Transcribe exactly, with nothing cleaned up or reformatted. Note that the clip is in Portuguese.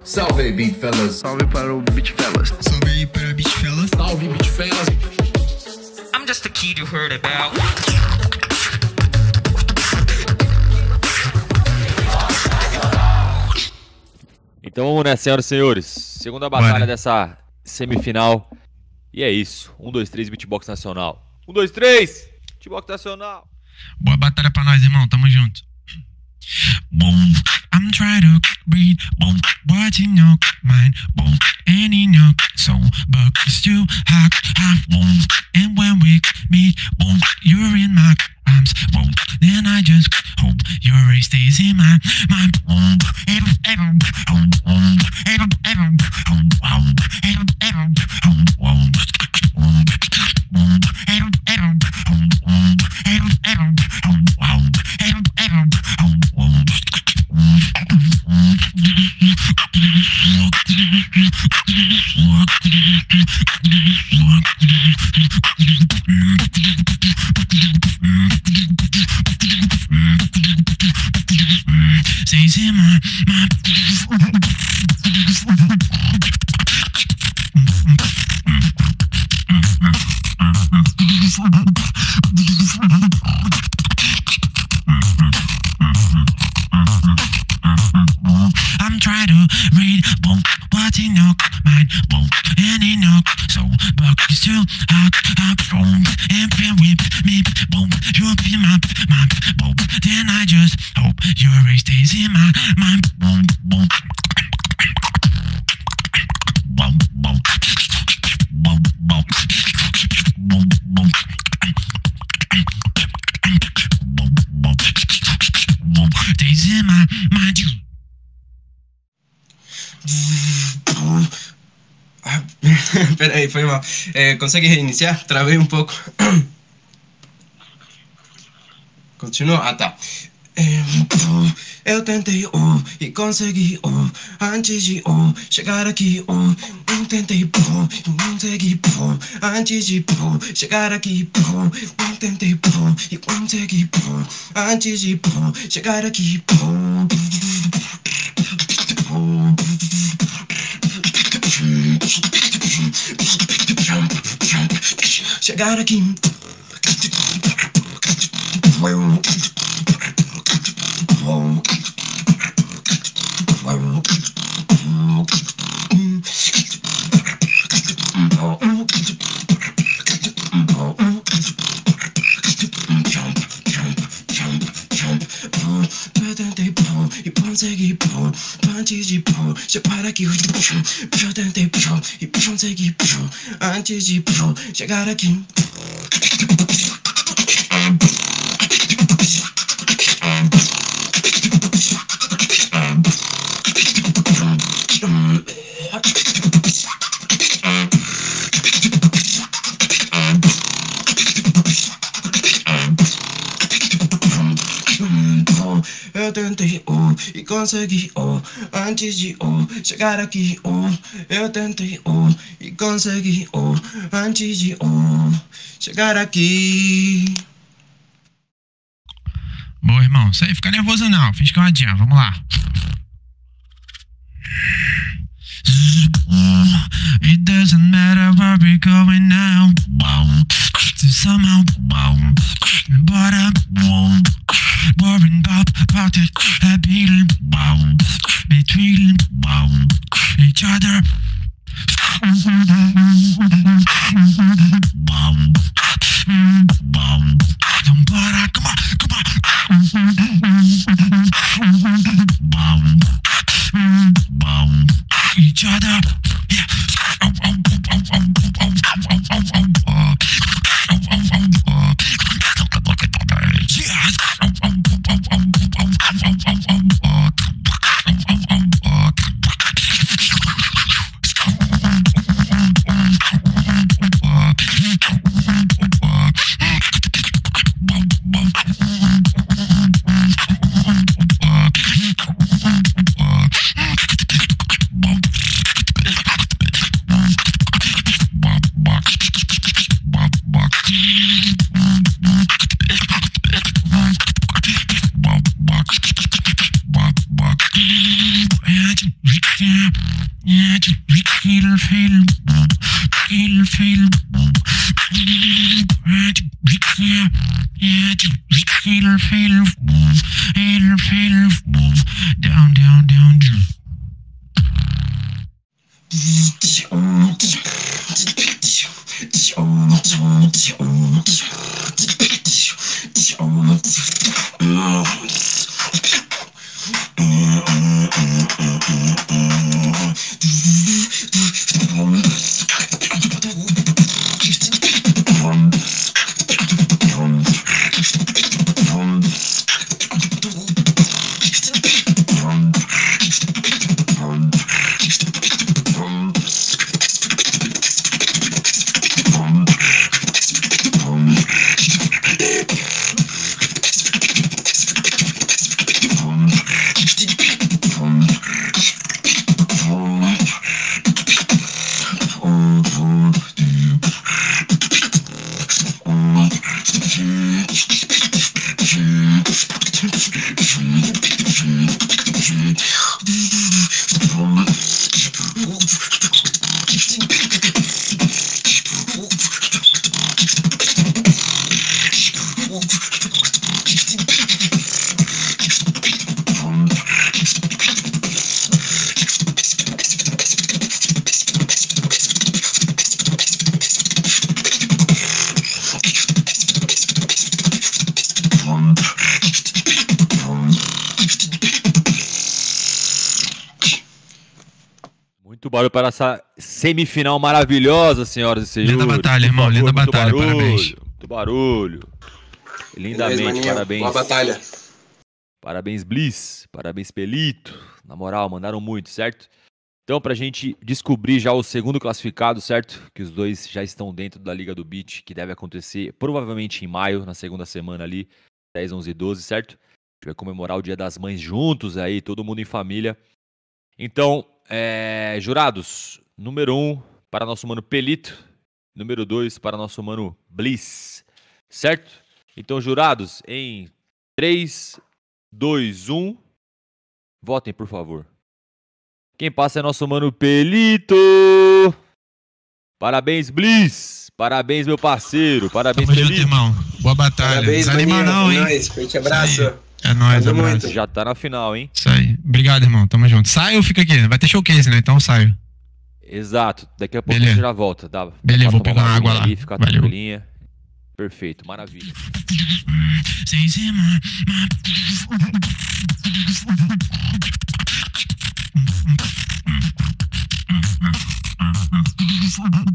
Salve aí, Beat Fellas. Salve para o Beat Fellas. Salve aí para Beat Fellas. Salve, Beat Fellas. I'm just a kid you heard about. Então vamos nessa, senhoras e senhores. Segunda batalha Bora. dessa semifinal. E é isso. Um, dois, três, Beatbox Nacional. Um, dois, três, Beatbox Nacional. Boa batalha pra nós, irmão. Tamo junto. Boom, I'm trying to breathe. Boom, what's in your mind? Boom, and in your soul, but it's too hot, hot. Boom, and when we meet, boom, you're in my arms. Boom, then I just hope your race stays in my mind. Boom, boom, boom, boom, stays in my mind. I'm trying to read, boom, what's in your mind, boom, and in your soul, but it's too hot, hot, boom, and when with me, boom, you'll be my, my, boom, then I just hope your race stays in my mind, boom, boom, boom, boom, boom, boom, boom, boom. Stays in my mind. Peraí, foi mal. É, consegue reiniciar? Travei um pouco. Continua? Ah, tá. É, eu tentei oh, e consegui oh, antes de oh, chegar aqui oh, eu tentei oh, e consegui oh, antes de oh, chegar aqui oh, eu tentei oh, e consegui oh, antes de oh, chegar aqui oh. Chegar aqui. Eu tentei pô, e consegui pô, antes de pô, chegar aqui. Eu tentei pô, e consegui pô, antes de pô, chegar aqui. Eu tentei oh, e consegui oh, antes de oh, chegar aqui oh. Eu tentei oh, e consegui oh, antes de oh, chegar aqui. Boa, irmão. Isso aí, fica nervoso não. Finge que é uma jam. Vamos lá. It doesn't matter where we're going now. To somehow, but I'm worrying about about it. A beating between each other. Somebody, come on, come on. Each other, yeah. Yeah, kill, fail, kill, fail, yeah, kill, fail, fail, fail, down, down, down. Muito barulho para essa semifinal maravilhosa, senhoras e senhores. Linda batalha, Por irmão, favor, linda muito batalha, barulho, parabéns. Muito barulho. Lindamente, maninho. parabéns. Boa batalha. Parabéns, Bliss. Parabéns, Pelito. Na moral, mandaram muito, certo? Então, pra gente descobrir já o segundo classificado, certo? Que os dois já estão dentro da Liga do Beat, que deve acontecer provavelmente em maio, na segunda semana ali, dez, onze e doze, certo? A gente vai comemorar o Dia das Mães juntos aí, todo mundo em família. Então, é, jurados, número um para nosso mano Pelito, número dois para nosso mano Bliss, certo? Então, jurados, em três, dois, um, votem, por favor. Quem passa é nosso mano Pelito. Parabéns, Bliss. Parabéns, meu parceiro. Parabéns, Tamo junto, Pelito. irmão. Boa batalha. Parabéns, Desanima maninho. não, hein? É nóis. Forte abraço. Isso aí. É nóis, Tamo abraço. muito. Já tá na final, hein? Isso aí. Obrigado, irmão. Tamo junto. Sai ou fica aqui? Vai ter showcase, né? Então saio. Exato. Daqui a pouco Beleza. a gente já volta. Dá, Beleza, dá pra vou tomar pegar uma água aguinha lá. ali, ficar Valeu. tranquilinha. Perfeito, maravilha. Say,